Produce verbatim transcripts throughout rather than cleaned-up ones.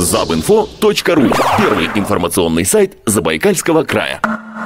забинфо точка ру. Первый информационный сайт Забайкальского края.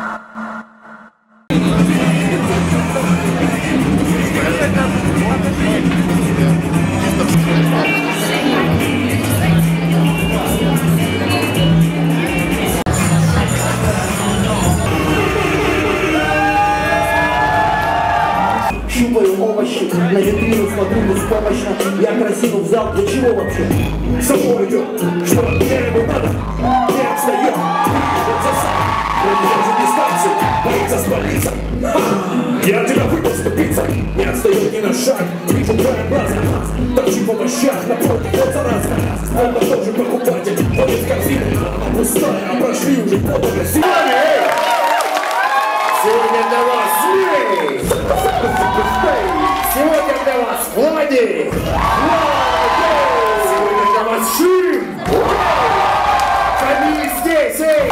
Щупаю овощи, на витрину смотрю беспомощно. Я красиво в зал, для чего вообще? Само идет, что ему надо. Не отстает, идет за сам. Он держит дистанцию, боится спалиться. Я тебя выпал ступиться, не отстает ни на шаг. Вижу твоя глаза, торчу в овощах, напротив, вот зараза. Он тоже покупатель, ходит в корзину. Она пустая, а прошли уже полгода. Сегодня, эй! Сегодня для вас мы! Сегодня для вас Влади! Сегодня для вас Шим! Фамилия здесь, эй!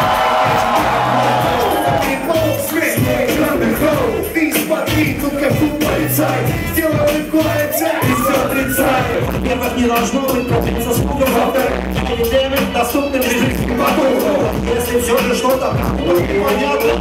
Ты смотри, тут как тут полицай! Сделай кое-что и все отрицай! Во-первых, не должно быть со спугом, во-вторых, перед доступным жизнь потом. Если все же что-то непонятно,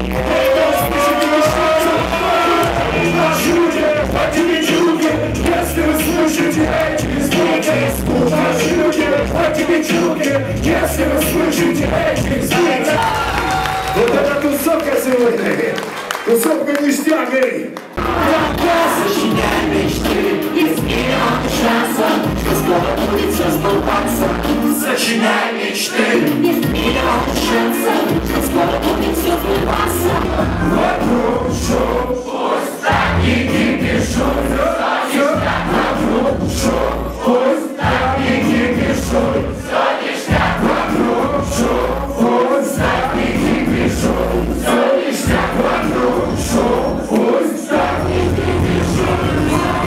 наши люди, поднимите руки, если вы слышите эти звуки. Наши люди, поднимите руки, если вы слышите эти звуки. Вот это тусовка сегодня, тусовка ништяк, эй! Сочиняй мечты из миллиона шансов, что скоро будет все сбываться. Сочиняй мечты из миллиона шансов, что скоро будет все сбываться. Вокруг шум, пусть так и не пишут. Вокруг шум, пусть так и не пишут. Все ништяк. Вокруг шум, пусть так и не пишут. Все ништяк. Вокруг шум, пусть так и не пишут.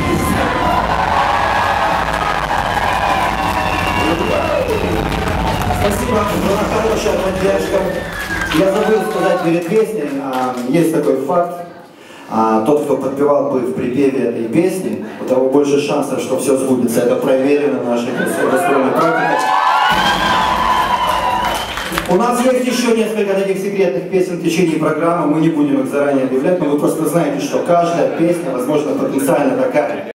Спасибо, была хорошая поддержка. Я забыл сказать перед песней, есть такой факт. Тот, кто подпевал бы в припеве этой песни, у того больше шансов, что все сбудется. Это проверено нашей гастрольной практикой. У нас есть еще несколько таких секретных песен в течение программы, мы не будем их заранее объявлять, но вы просто знаете, что каждая песня, возможно, потенциально такая.